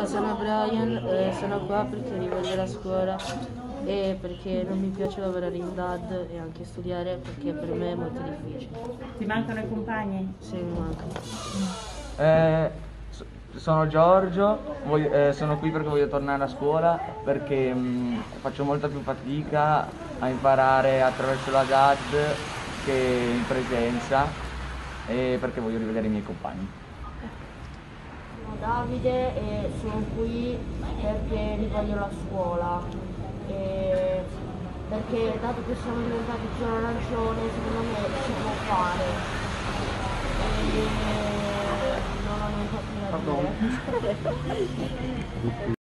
Ciao, sono Brian, sono qua perché rivoglio la scuola e perché non mi piace lavorare in DAD e anche studiare perché per me è molto difficile. Ti mancano i compagni? Sì, mi manca. Sono Giorgio, sono qui perché voglio tornare a scuola perché faccio molta più fatica a imparare attraverso la DAD che in presenza e perché voglio rivedere i miei compagni. Sono Davide e sono qui perché rivoglio la scuola e perché dato che siamo diventati zona arancione secondo me si può fare e non ho nient'altro da dire.